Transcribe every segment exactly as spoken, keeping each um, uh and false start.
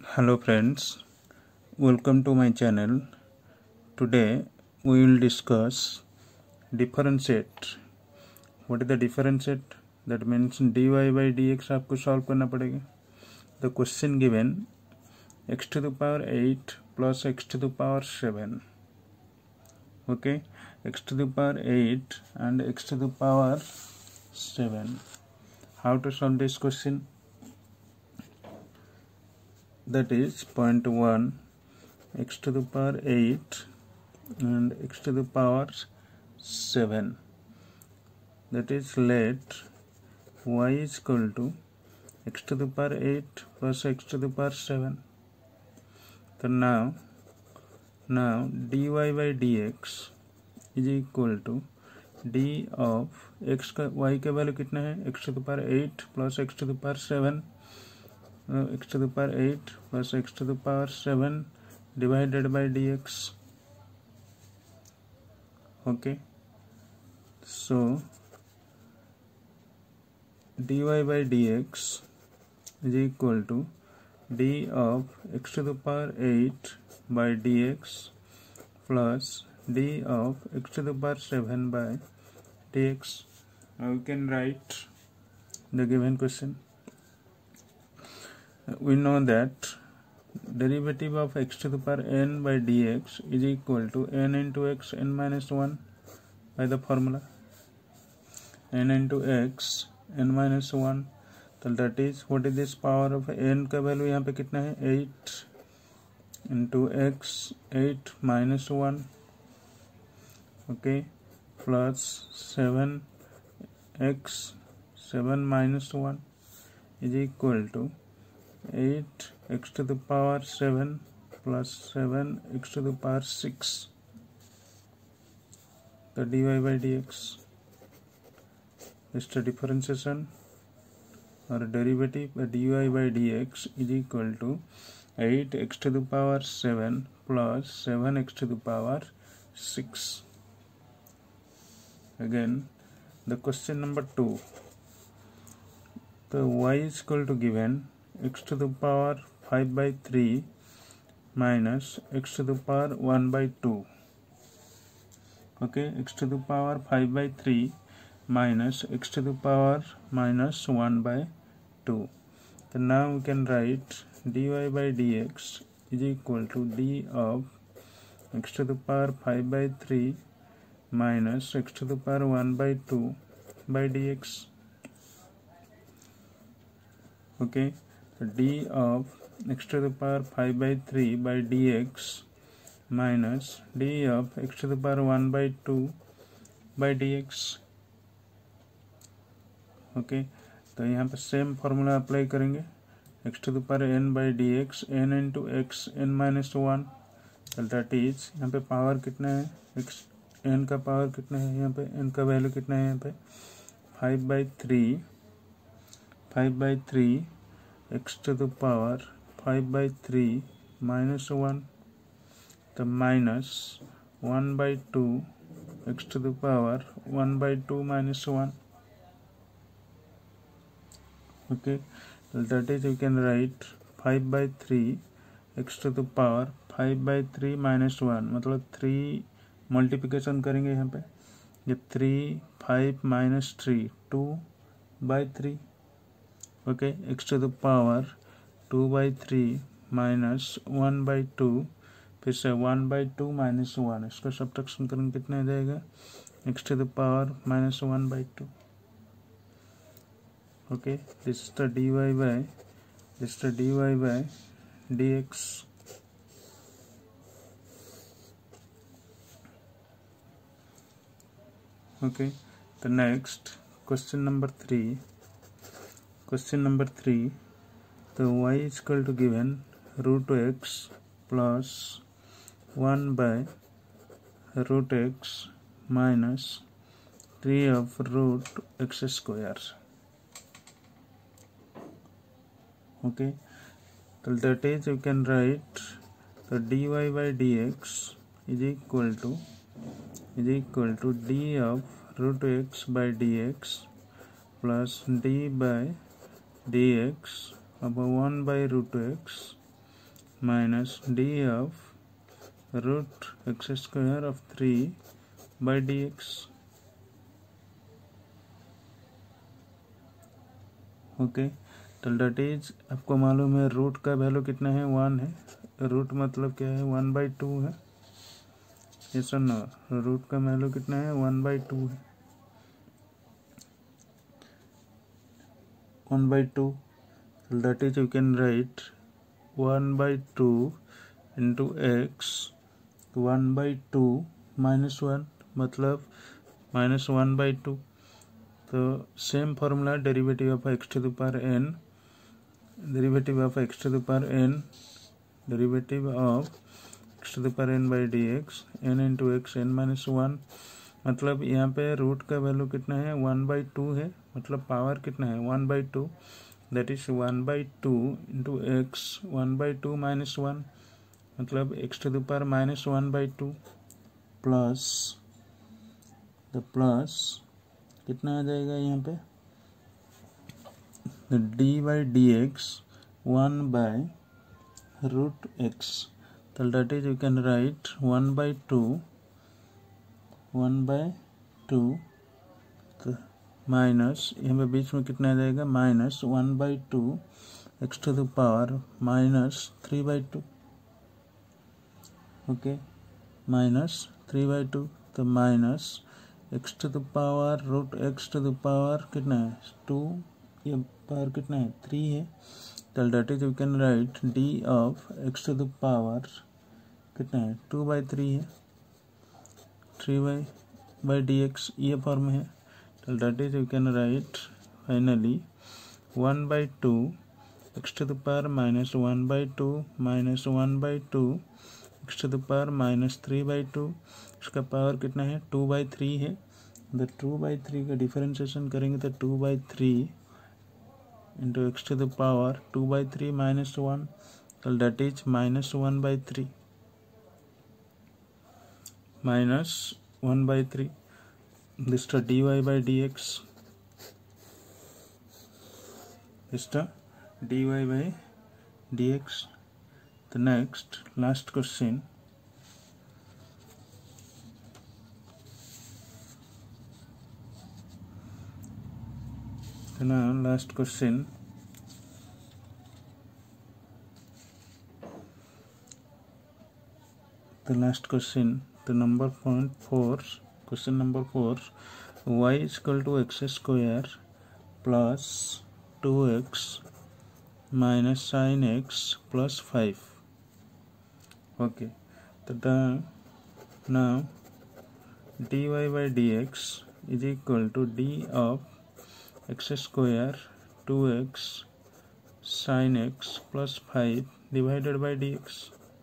Hello friends, welcome to my channel. Today we will discuss differentiate. What is the differentiate? That means dy by dx आपको solve करना पड़ेगा. The question given x to the power eight plus x to the power seven. Okay, x to the power eight and x to the power seven. How to solve this question? That is point one, x to the power eight and x to the power seven. That is, let y is equal to x to the power eight plus x to the power seven. So now, now dy by dx is equal to d of x का y का value कितना है, x to the power eight plus x to the power seven. Uh, x to the power eight plus x to the power seven divided by dx. Okay, so dy by dx is equal to d of x to the power eight by dx plus d of x to the power seven by dx. Now we can write the given question. We know that derivative of x to the power n by dx is equal to n into x n minus one by the formula n into x n minus one. So that is, what is this power of n का value यहाँ पे कितना है, eight into x eight minus one, okay, plus seven x seven minus one is equal to eight x to the power seven plus seven x to the power six. The dy by dx is the differentiation or derivative. The dy by dx is equal to eight x to the power seven plus seven x to the power six. Again, the question number two. The y is equal to given x to the power five by three minus x to the power one by two. Okay, x to the power five by three minus x to the power minus one by two. So now we can write dy by dx is equal to d of x to the power five by three minus x to the power one by two by dx. Okay, so d of x to the power five by three by dx minus d of x to the power one by two by dx. Okay, तो यहाँ पे same formula apply करेंगे, x to the power n by dx n into x n minus one. That is, यहाँ पे power कितना है, x n का power कितना है, यहाँ पे n का वैल्यू कितना है, यहाँ पे five by three five by three x to the power five by three minus one, the minus one by two x to the power one by two minus one. Okay, that is, you can write five by three x to the power five by three minus one, मतलब three multiplication करेंगे यहाँ पे, ये three five minus three two by three. Okay, x to the power two by three minus one by two, फिर से one by two minus one, इसका subtraction करेंगे कितना आ जाएगा, x to the power minus one by two. Okay, this is the dy by this is the dy by dx. Okay, the next question number three. Question number three, the y is equal to given root x plus one by root x minus three of root x square. Okay, so that is, you can write the dy by dx is equal to is equal to d of root x by dx plus d by dx over one by root x minus d of root x square of three by dx. Okay, तो that is आपको मालूम है root का value कितना है, one है. Root मतलब क्या है, वन बाई टू है. ये सुनो, रूट का वैल्यू कितना है, वन बाई टू है. One by two, that is you can write one by two into x, one by two minus one मतलब minus वन by टू. तो same formula derivative of x to the power n, derivative of x to the power n, derivative of x to the power n by dx, n into x n minus one. मतलब यहाँ पे root का value कितना है, one by two है. मतलब power कितना है, one by two. that is one by two into x, one by two minus one मतलब x to the power minus one by two plus the plus कितना आ जाएगा यहाँ पे, the d by dx one by root x. तो that is you can write one by two, one by two minus यहाँ पे बीच में कितना आ जाएगा, minus one by two x to the power minus three by two. Okay, minus three by two. तो minus x to the power root x to the power कितना है, टू. ये पावर कितना है, थ्री है. तो that is you can write d of x to the power कितना है, टू बाई थ्री है. Three by by d x ये फॉर्म है. So that is you can write finally one by two x to the power minus one by two minus one by two x to the power minus three by two. इसका power कितना है, two by three है. तो two by three का differentiation करेंगे तो two by three into x to the power two by three minus one. So that is minus one by three, minus one by three. This is dy by dx. This is dy by dx. The next last question. The now last question. The last question. The number point four. Question number four, y is equal to x square plus two x minus sin x plus five. Okay, so now dy by dx is equal to d of x square two x sin x plus five divided by dx,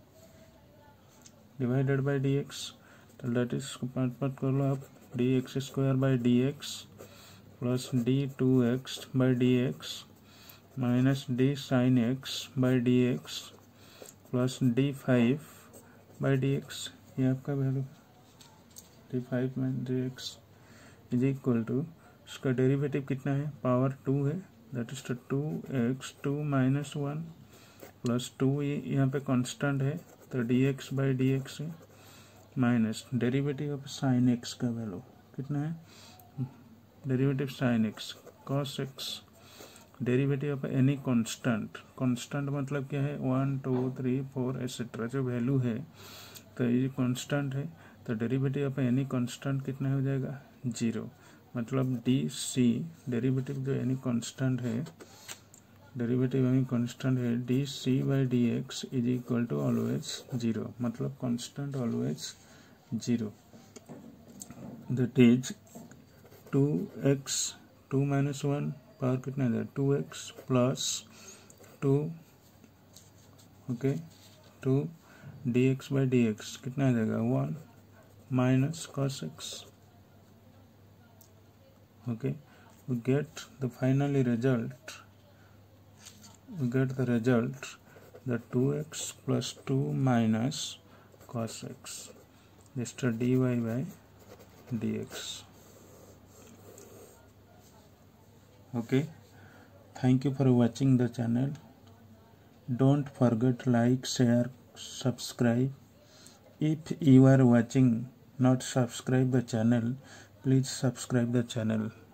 divided by dx. तो that is part part कर लो आप, d x square by d x plus d two x by d x minus d sine x by d x plus d five by d x. ये आपका value d five minus d x is equal to, इसका derivative कितना है, power two है. That is two x to minus one plus two, ये यहाँ पे constant है तो d x by d x है minus derivative of sine x का वैल्यू कितना है, derivative sine x cos x, derivative of any constant. Constant मतलब क्या है, one two three four etcetera जो वैल्यू है. तो ये कांस्टेंट है तो डेरिवेटिव ऑफ एनी कांस्टेंट कितना हो जाएगा, जीरो. मतलब डी सी डेरिवेटिव जो एनी कांस्टेंट है, डेरिवेटिव एनी कांस्टेंट है d c by d x is equal to always zero. मतलब constant always zero. That is two x to minus one power कितना है, two x plus two, okay, two d x by d x कितना आ जाएगा, one minus cos x. Okay, we get the finally result, we get the result that two x plus two minus cos x. This is dy by dx. Okay, thank you for watching the channel. Don't forget like, share, subscribe. If you are watching not subscribe the channel, please subscribe the channel.